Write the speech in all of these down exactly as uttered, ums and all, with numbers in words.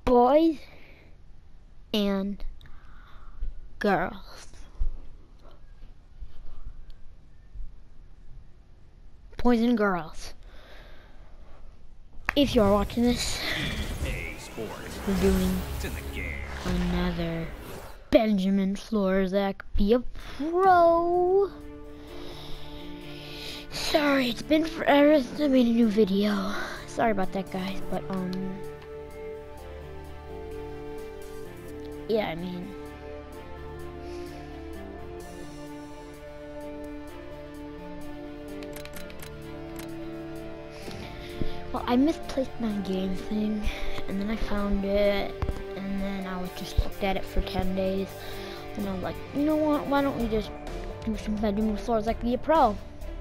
boys and girls. Boys and girls. If you are watching this, we're doing another Benjamin Florzak Be a Pro. Sorry, it's been forever since I made a new video. Sorry about that, guys, but um, yeah, I mean, well, I misplaced my game thing, and then I found it, and then I was just looked at it for ten days, and I was like, you know what, why don't we just do some Benjamin Florzak Be a Pro?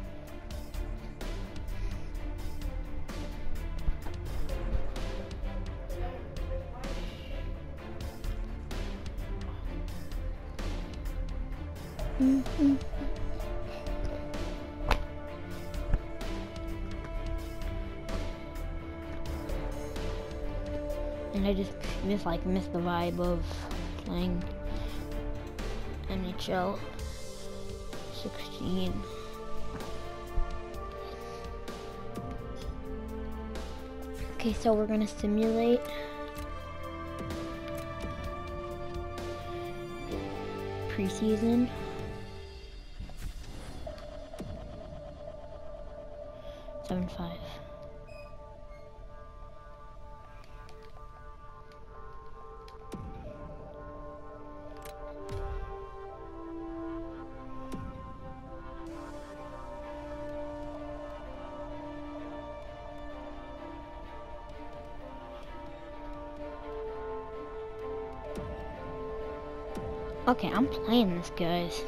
Mm-hmm. And I just miss like miss the vibe of playing N H L sixteen. Okay, so we're gonna simulate preseason. Seven five. Okay, I'm playing this, guys.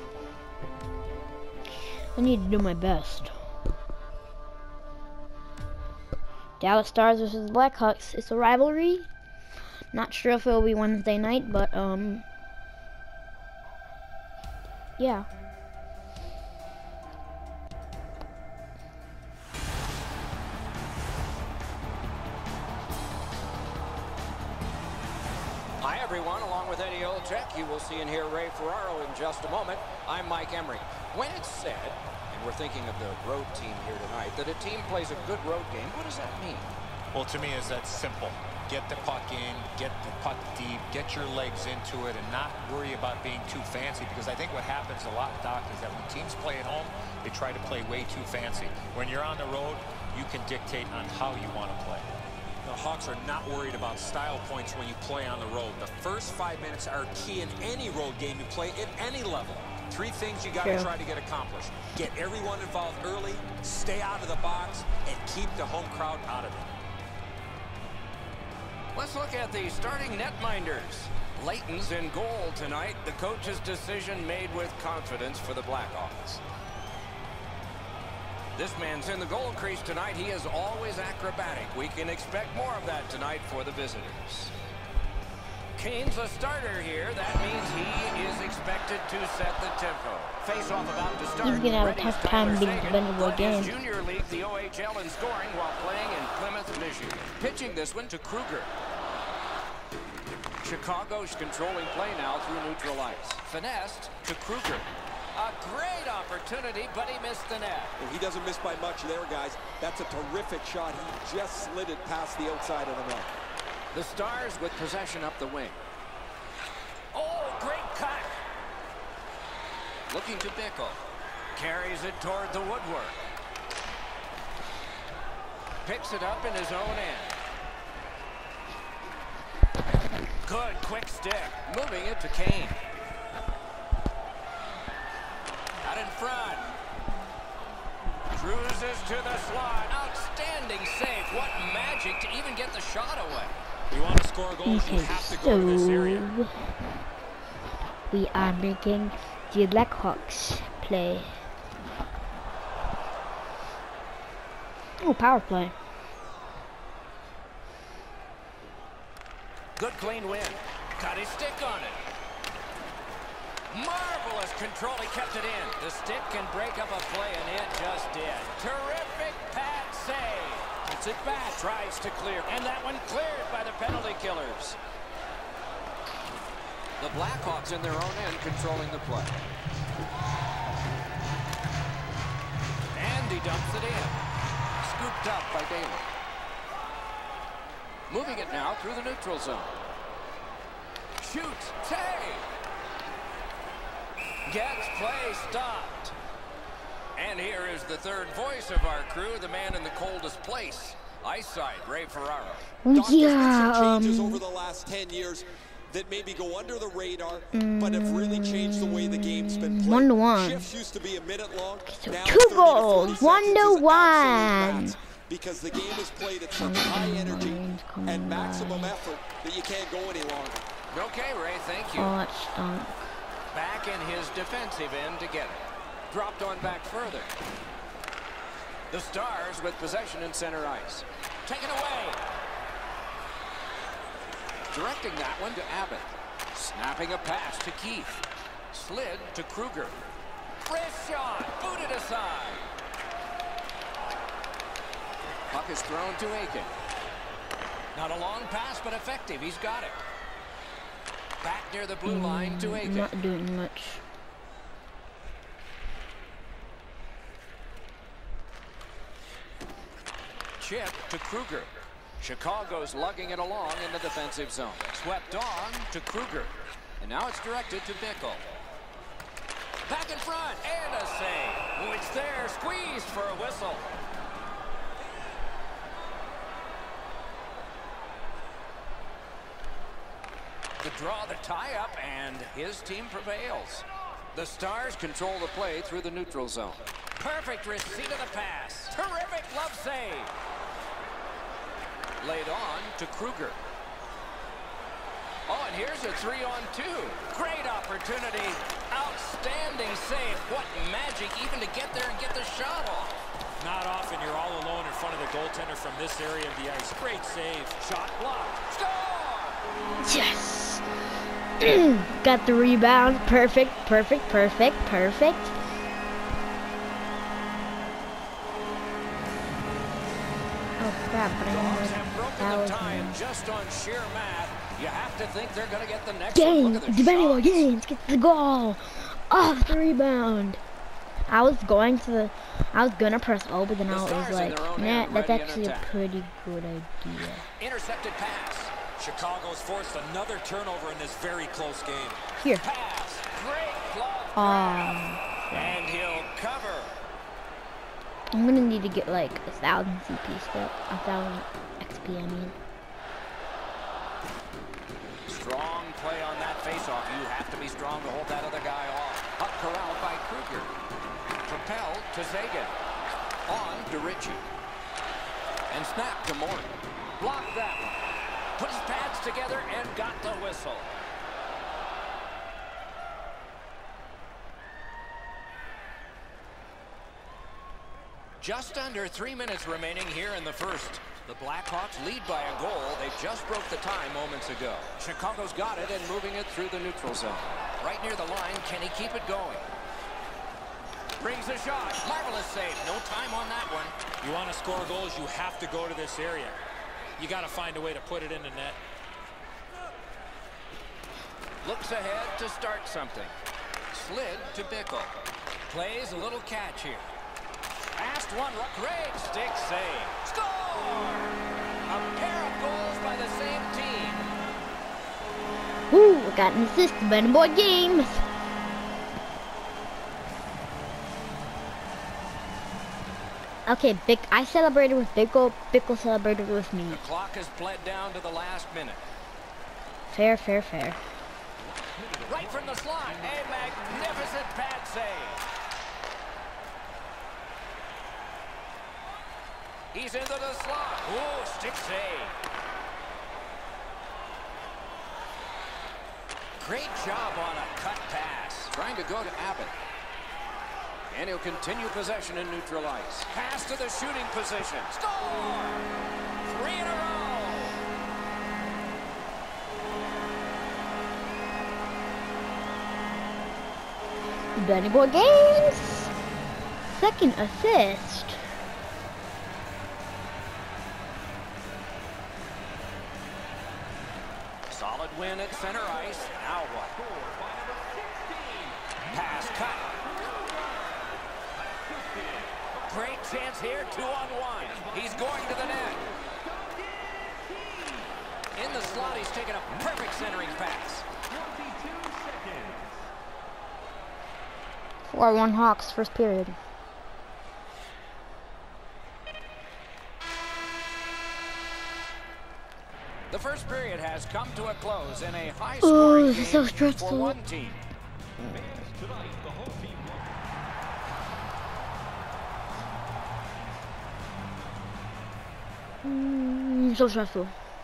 I need to do my best. Dallas Stars versus Blackhawks. It's a rivalry. Not sure if it'll be Wednesday night, but um, yeah. Hi everyone, along with Eddie Olczyk, you will see and hear Ray Ferraro in just a moment. I'm Mike Emery. When it's said, and we're thinking of the road team here tonight, that a team plays a good road game, what does that mean? Well, to me, is that simple. Get the puck in, get the puck deep, get your legs into it, and not worry about being too fancy, because I think what happens a lot, Doc, is that when teams play at home, they try to play way too fancy. When you're on the road, you can dictate on how you want to play. The Hawks are not worried about style points when you play on the road. The first five minutes are key in any road game you play at any level. Three things you got to try to get accomplished. Get everyone involved early, stay out of the box, and keep the home crowd out of it. Let's look at the starting netminders. Layton's in goal tonight. The coach's decision made with confidence for the Blackhawks. This man's in the goal crease tonight. He is always acrobatic. We can expect more of that tonight for the visitors. Kane's a starter here. That means he is expected to set the tempo. Face-off about to start. He's gonna have a tough time being dependable again. Junior League, the O H L, in scoring while playing in Plymouth, Michigan. Pitching this one to Kruger. Chicago's controlling play now through neutral ice. Finessed to Kruger. A great opportunity, but he missed the net. Well, he doesn't miss by much there, guys. That's a terrific shot. He just slid it past the outside of the net. The Stars with possession up the wing. Oh, great cut. Looking to Bickle. Carries it toward the woodwork. Picks it up in his own end. Good quick stick. Moving it to Kane. Out in front. Cruises to the slot. Outstanding save. What magic to even get the shot away. You want to score goals, Okay, you have to go to this area. so we are making the Blackhawks play. Oh, power play. Good clean win. Got his stick on it. Marvelous control. He kept it in. The stick can break up a play, and it just did. Terrific pad save. Gets it back. Tries to clear. And that one cleared by the penalty killers. The Blackhawks in their own end controlling the play. And he dumps it in. Scooped up by Daly. Moving it now through the neutral zone. Shoots. Save. Gets play stopped. And here is the third voice of our crew, the man in the coldest place. Ice side, Ray Ferraro. Doctors, Yeah, some changes um, over the last ten years that maybe go under the radar, but have really changed the way the game's been played. One to one. Shifts used to be a minute long. So now two thirty to goals, forty one seconds to is absolute one. max, because the game is played at such high energy and maximum effort that you can't go any longer. Okay, Ray, thank you. Oh, that stunk. Back in his defensive end to get it. Dropped on back further. The Stars with possession in center ice. Taken away. Directing that one to Abbott. Snapping a pass to Keith. Slid to Kruger. Wrist shot. Booted aside. Puck is thrown to Aiken. Not a long pass, but effective. He's got it. Back near the blue line to Aiken. Not doing much. Chip to Kruger. Chicago's lugging it along in the defensive zone. Swept on to Kruger. And now it's directed to Bickle. Back in front, and a save. Oh, it's there, squeezed for a whistle. The draw, the tie-up, and his team prevails. The Stars control the play through the neutral zone. Perfect receipt of the pass. Terrific glove save. Laid on to Kruger. Oh, and here's a three-on-two. Great opportunity. Outstanding save. What magic even to get there and get the shot off. Not often you're all alone in front of the goaltender from this area of the ice. Great save. Shot blocked. Score! Yes! Got the rebound. Perfect, perfect, perfect, perfect. Oh crap, but I Dogs know have broken that the was tie, me. and just on sheer math, you have to think they're going to get the next one. Games, Look at the Devaney shots. Games gets the goal. Off the rebound. I was going to the, I was gonna press O, but then The I was Stars in like, their own nah, end, that's ready in actually a attack. pretty good idea. Intercepted pass. Chicago's forced another turnover in this very close game. Here. Pass. Great glove. Aw. And he'll cover. I'm gonna need to get like a thousand C P still, a thousand X P, I mean. Strong play on that faceoff. You have to be strong to hold that other guy off. Up corralled by Kruger. Propelled to Zagan. On to Ritchie. And snapped to Morton. Blocked that one. Put his pads together and got the whistle. Just under three minutes remaining here in the first. The Blackhawks lead by a goal. They just broke the tie moments ago. Chicago's got it and moving it through the neutral zone. Right near the line, can he keep it going? Brings a shot. Marvelous save. No time on that one. You want to score goals, you have to go to this area. You got to find a way to put it in the net. Looks ahead to start something. Slid to Bickle. Plays a little catch here. Past one. Great stick save. Score! A pair of goals by the same team. Woo, got an assist, Devaney Boy Games. Okay, Bick, I celebrated with Bickle, Bickle celebrated with me. The clock has bled down to the last minute. Fair, fair, fair. Right from the slot. A magnificent pad save. He's into the slot. Ooh, stick save. Great job on a cut pass. Trying to go to Abbott. And he'll continue possession in neutral ice. Pass to the shooting position. Score! Three in a row. Devaney Boy Games. Second assist. Solid win at center ice. Now what? Pass cut. Great chance here, two on one. He's going to the net. In the slot, he's taken a perfect centering pass. four one Hawks, first period. The first period has come to a close in a high-scoring oh, game so stressful. for one team. Mm, so stressful.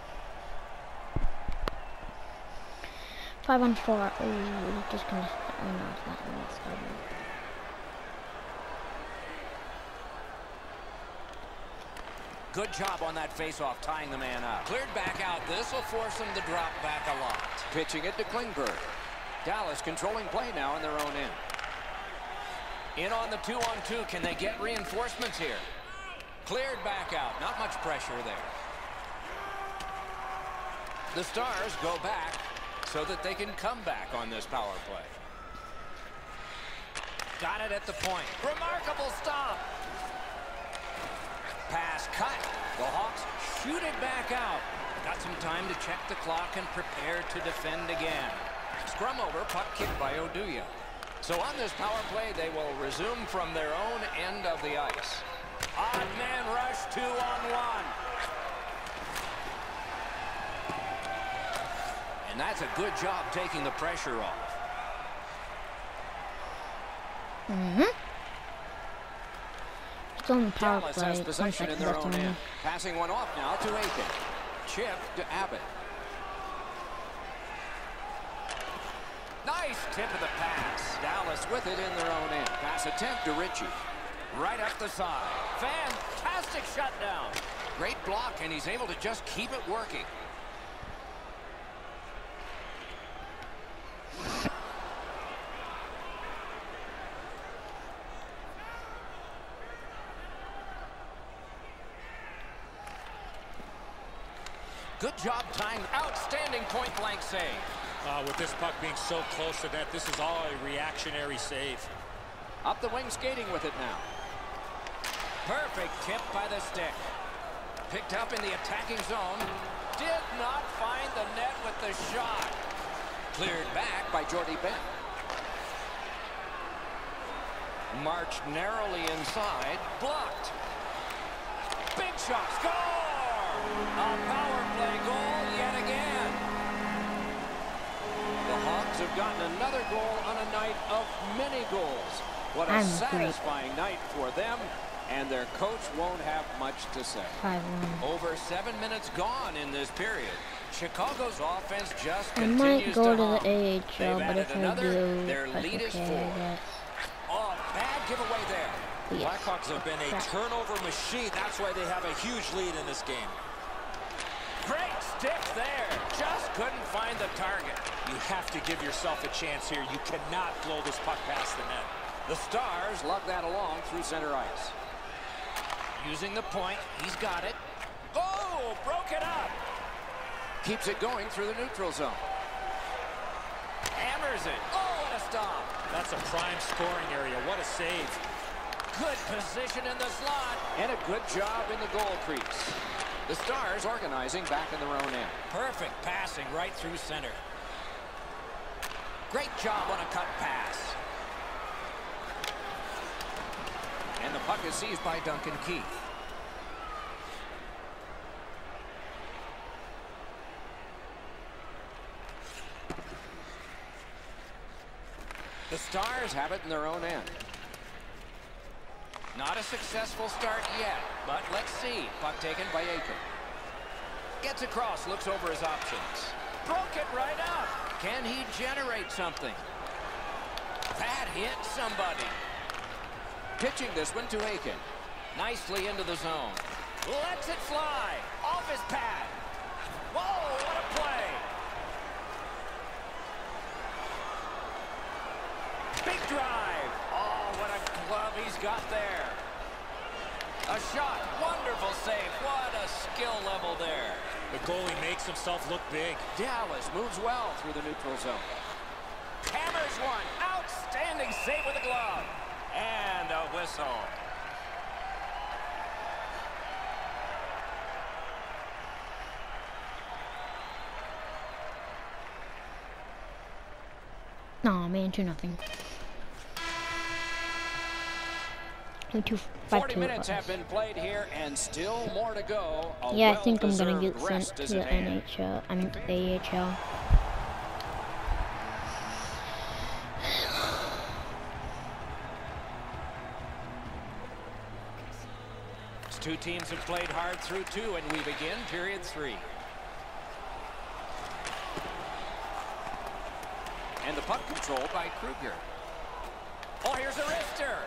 Five on four. Oh, just gonna. Oh no, it's not. It's not good. Good job on that face-off, tying the man up. Cleared back out. This will force him to drop back a lot. Pitching it to Klingberg. Dallas controlling play now in their own end. In on the two-on-two. Can they get reinforcements here? Cleared back out. Not much pressure there. The Stars go back so that they can come back on this power play. Got it at the point. Remarkable stop. Pass cut. The Hawks shoot it back out. Got some time to check the clock and prepare to defend again. Scrum over, puck kicked by Oduya. So on this power play, they will resume from their own end of the ice. Odd man rush, two on one. And that's a good job taking the pressure off. Mm-hmm. Still in the power Dallas play. has possession in their own end. Passing one off now to Aiken. Chip to Abbott. Nice tip of the pass. Dallas with it in their own end. Pass attempt to Ritchie. Right up the side. Fantastic shutdown. Great block, and he's able to just keep it working. Good job tying. Outstanding point-blank save. Uh, with this puck being so close to net, this is all a reactionary save. Up the wing skating with it now. Perfect tip by the stick. Picked up in the attacking zone. Did not find the net with the shot. Cleared back by Jordy Benn. Marched narrowly inside. Blocked. Big shot. Score! A power play goal yet again. The Hawks have gotten another goal on a night of many goals. What a I'm satisfying great. night for them, and their coach won't have much to say. five one. Over seven minutes gone in this period. Chicago's offense just I continues might go to to hum. the A H L, They've but added if I another, do, their that's lead is okay, four. I guess. Oh, bad giveaway there. But yes. Blackhawks have been a Crap. turnover machine. That's why they have a huge lead in this game. Great stick there. Just couldn't find the target. You have to give yourself a chance here. You cannot blow this puck past the net. The Stars lug that along through center ice. Using the point. He's got it. Oh, broke it up. Keeps it going through the neutral zone. Hammers it. Oh, what a stop. That's a prime scoring area. What a save. Good position in the slot. And a good job in the goal crease. The Stars organizing back in their own end. Perfect passing right through center. Great job on a cut pass. And the puck is seized by Duncan Keith. The Stars have it in their own end. Not a successful start yet, but let's see. Puck taken by Aiken. Gets across, looks over his options. Broke it right up. Can he generate something? That hit somebody. Pitching this one to Aiken. Nicely into the zone. Lets it fly. Off his pad. Whoa, what a play. Big drive. Oh, what a glove he's got there. A shot. Wonderful save. What a skill level there. The goalie makes himself look big. Dallas moves well through the neutral zone. Hammers one. Outstanding save with the glove. And a whistle. Aw, man, two nothing. Two, five, forty two minutes have been played here, and still more to go. A yeah, I think I'm gonna get well-deserved sent rest to is the at hand. N H L. I mean, the A H L. These two teams have played hard through two, and we begin period three. And the puck controlled by Kruger. Oh, here's a wrister.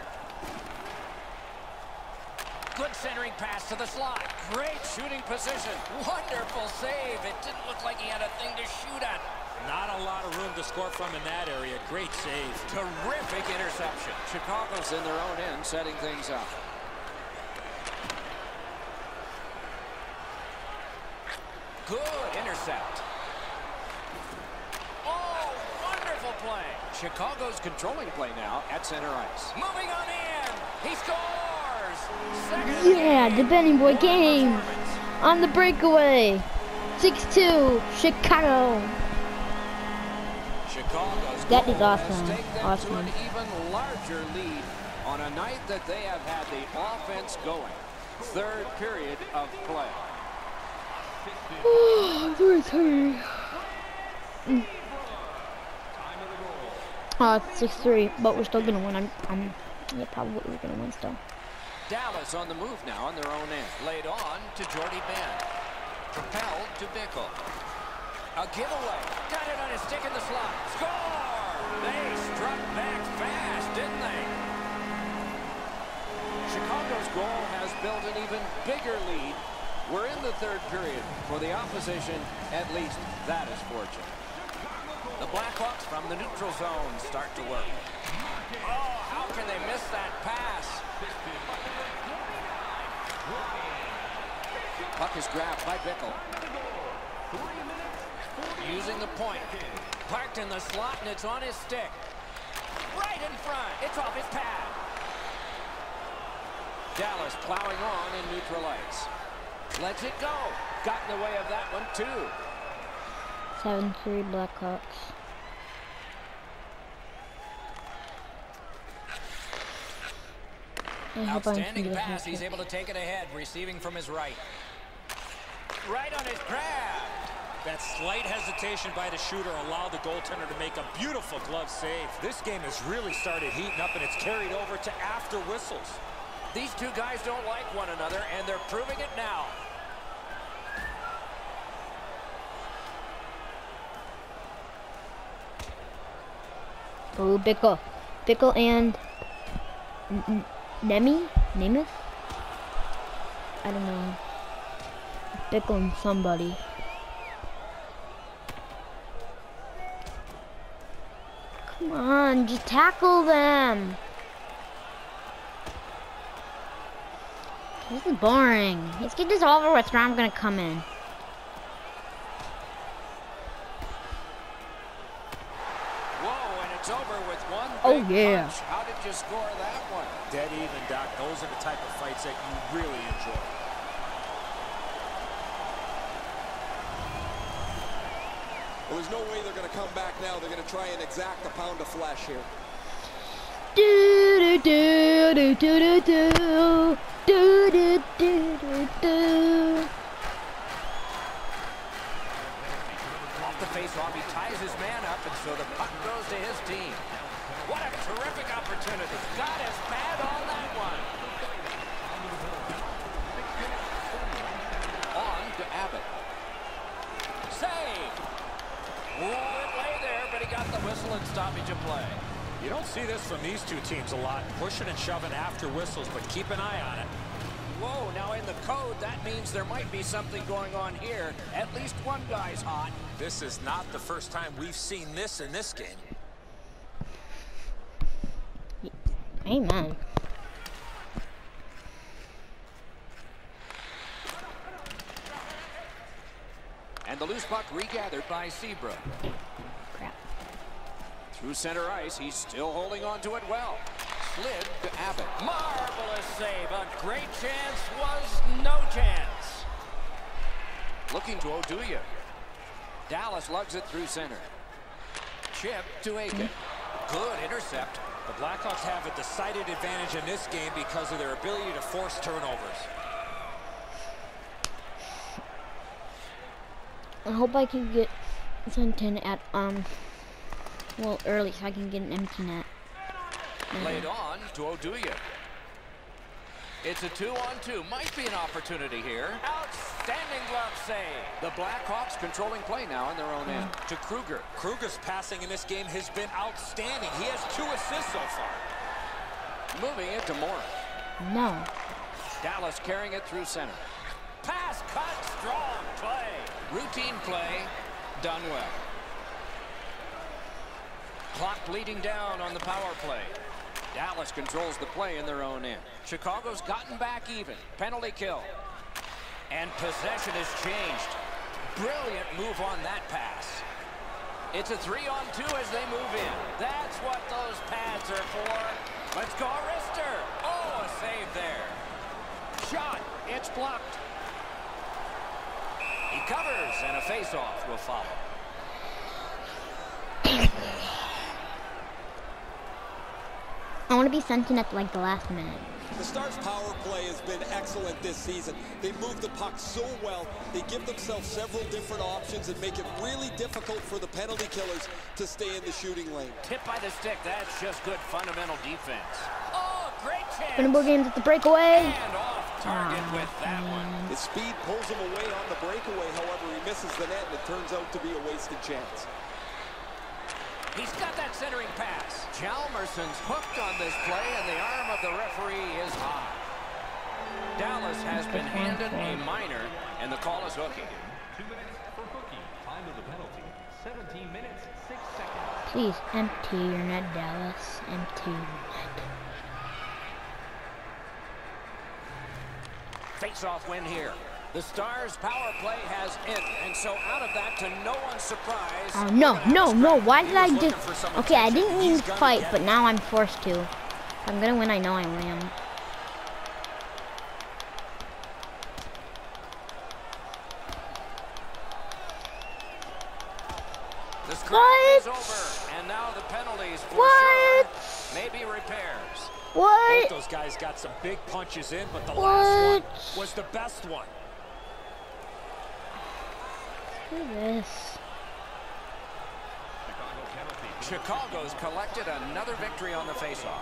Good centering pass to the slot. Great shooting position. Wonderful save. It didn't look like he had a thing to shoot at. Not a lot of room to score from in that area. Great save. Terrific interception. Chicago's in their own end, setting things up. Good intercept. Oh, wonderful play. Chicago's controlling play now at center ice. Moving on in. He scores. Second Yeah, the Benny Boy game on the breakaway. six two, Chicago. Chicago's That goal is awesome. has taken them Awesome. to an even larger lead on a night that they have had the offense going. Third period of play. Three three. Mm. Uh, six three, but we're still gonna win. I'm, I'm, yeah, probably we're gonna win still. Dallas on the move now on their own end. Laid on to Jordy Ben. Propelled to Bickle. A giveaway. Got it on his stick in the slot. Score! They struck back fast, didn't they? Chicago's goal has built an even bigger lead. We're in the third period. For the opposition, at least that is fortunate. The Blackhawks from the neutral zone start to work. Oh, how can they miss that pass? Puck is grabbed by Bickle. Using the point. Parked in the slot, and it's on his stick. Right in front. It's off his pad. Dallas plowing on in neutral ice. Lets it go. Got in the way of that one, too. seven three Blackhawks. I hope I can Outstanding do pass. this. He's able to take it ahead, receiving from his right. Right on his grab. That slight hesitation by the shooter allowed the goaltender to make a beautiful glove save. This game has really started heating up, and it's carried over to after whistles. These two guys don't like one another, and they're proving it now. Oh, Bickle. Bickle and N N Nemi? Nemeth? I don't know. Bickle and somebody. Come on, just tackle them. This is boring. Let's get this over with, or I'm gonna come in. Whoa, and it's over with one Oh, big yeah. punch. How did you score that one? Dead even, Doc. Those are the type of fights that you really enjoy. Well, there's no way they're going to come back now. They're going to try and exact a pound of flesh here. Do do do do do do do do do do do. Off the face-off, he ties his man up, and so the puck goes to his team. What a terrific opportunity. Got his pad on that one. On to Abbott. Save. Ooh, it lay there, but he got the whistle and stoppage of play. You don't see this from these two teams a lot, pushing and shoving after whistles, but keep an eye on it. Whoa, now in the code, that means there might be something going on here. At least one guy's hot. This is not the first time we've seen this in this game. Amen. And the loose puck regathered by Seabrook. Crap. Through center ice, he's still holding on to it well. Slid to Abbott. Marvelous save. A great chance was no chance. Looking to Oduya. Dallas lugs it through center. Chip to Aiken. Good intercept. The Blackhawks have a decided advantage in this game because of their ability to force turnovers. I hope I can get something at, um, well, early so I can get an empty net. Laid on to Oduya. It's a two-on-two. Might be an opportunity here. Outstanding glove save. The Blackhawks controlling play now in their own end. To Kruger. Kruger's passing in this game has been outstanding. He has two assists so far. Moving it to Morris. No. Dallas carrying it through center. Pass cut. Strong play. Routine play. Done well. Clock bleeding down on the power play. Dallas controls the play in their own end. Chicago's gotten back even. Penalty kill. And possession has changed. Brilliant move on that pass. It's a three-on-two as they move in. That's what those pads are for. Let's go, Rister. Oh, a save there. Shot. It's blocked. He covers, and a face-off will follow. I want to be sent in at like the last minute. The Stars' power play has been excellent this season. They move the puck so well. They give themselves several different options and make it really difficult for the penalty killers to stay in the shooting lane. Tip by the stick. That's just good fundamental defense. Oh, great chance. Winnable games at the breakaway. And off target oh, with that one. His speed pulls him away on the breakaway. However, he misses the net, and it turns out to be a wasted chance. He's got that centering pass. Chalmerson's hooked on this play, and the arm of the referee is high. Dallas has been handed a minor, and the call is hooking. Two minutes for hooking. Time of the penalty. seventeen minutes, six seconds. Please, empty your net, Dallas. Empty your net. Face-off win here. The Stars' power play has ended, and so out of that, to no one's surprise. Oh, no, no, no. Why did I just... Okay, I didn't mean to fight, but now I'm forced to. If I'm going to win, I know I win. The scrum is over, and now the penalties for what? sure. Maybe repairs. What? Both those guys got some big punches in, but the what? last one was the best one. Look at this. Chicago's collected another victory on the faceoff.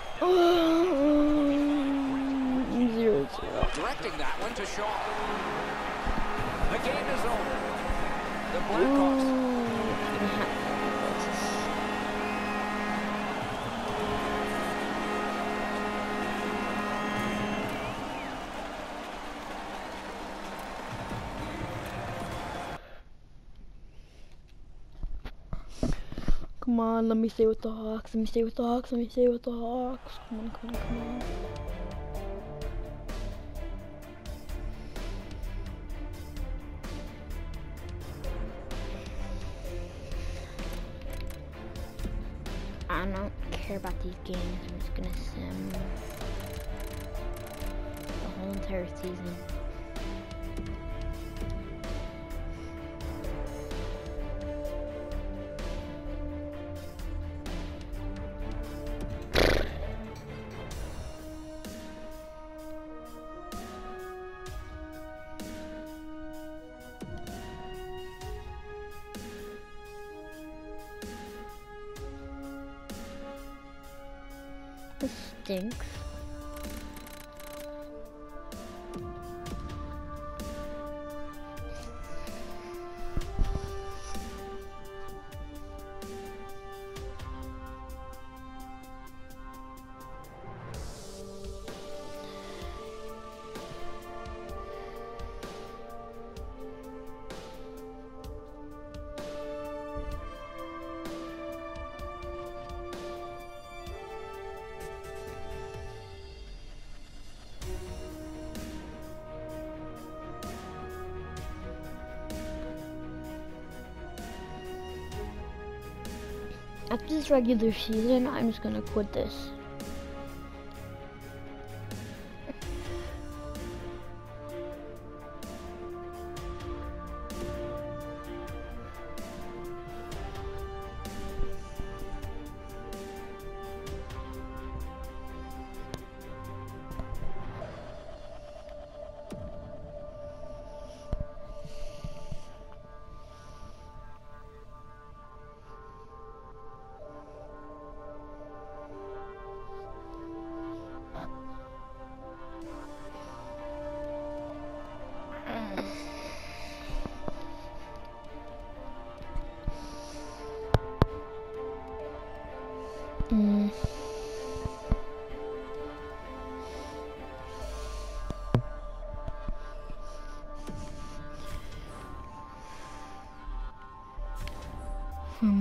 Zero, zero. Directing that one to Shaw. The game is over. The Blackhawks. Come on, let me stay with the Hawks. Let me stay with the Hawks. Let me stay with the Hawks. Come on, come on, come on. I don't care about these games. I'm just gonna sim the whole entire season. This stinks. After this regular season, I'm just gonna quit this. Mm. Hmm.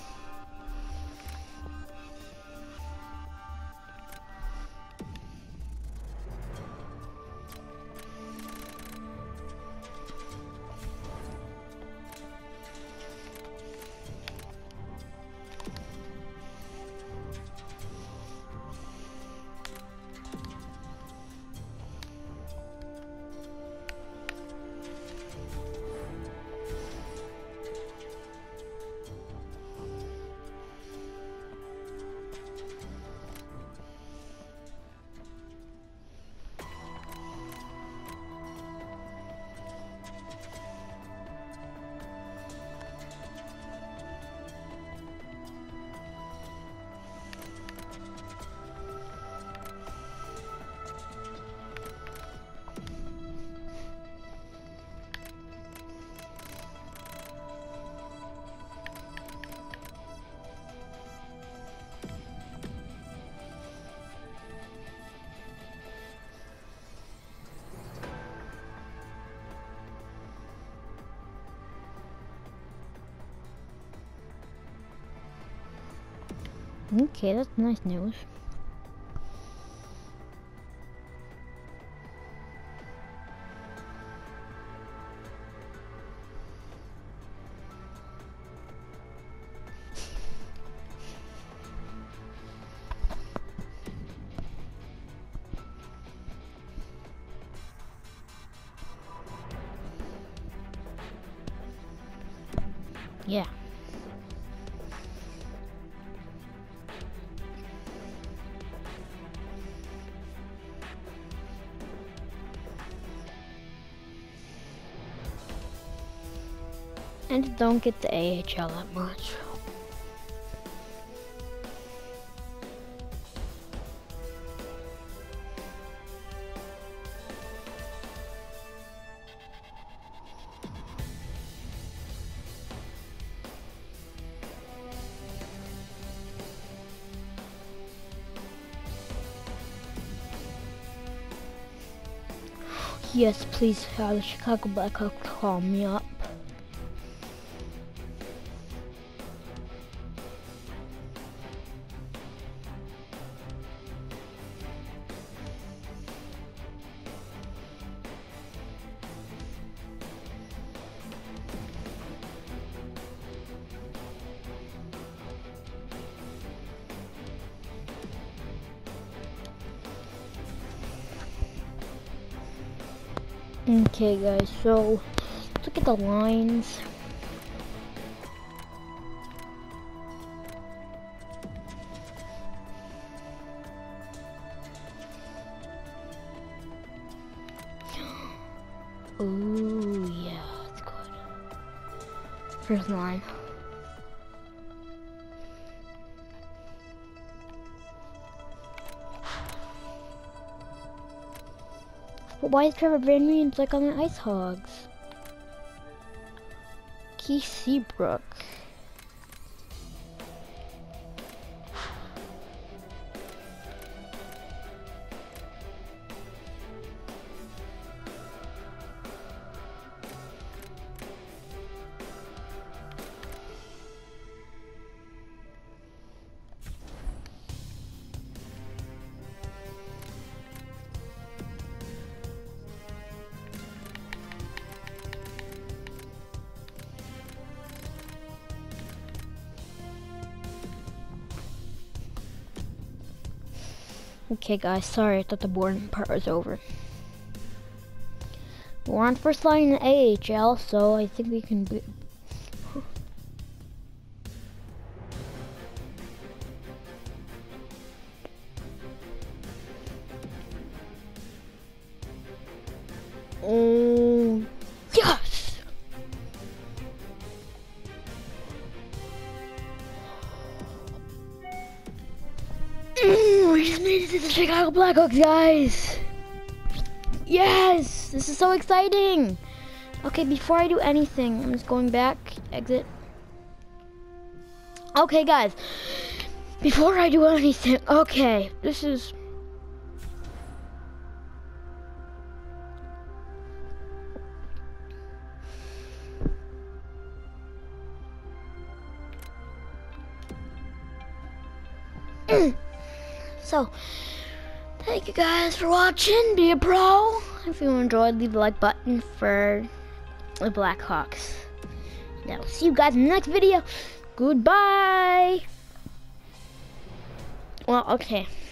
Okay, that's nice news. Yeah. And don't get the A H L that much. Yes, please have the Chicago Blackhawks call me up. Okay guys, so let's look at the lines. Ooh, yeah, that's good. First line. But why is Trevor Van Riemsdyk like on the Ice Hogs? Keith Seabrook. Okay, guys, sorry, I thought the boring part was over. We're on first line in A H L, so I think we can be. Oh, yes! Mm, we just made it to the Chicago Blackhawks, guys! Yes! This is so exciting! Okay, before I do anything, I'm just going back, exit. Okay, guys, before I do anything, okay, this is... So, thank you guys for watching. Be a pro. If you enjoyed, leave the like button for the Blackhawks. Now, see you guys in the next video. Goodbye. Well, okay.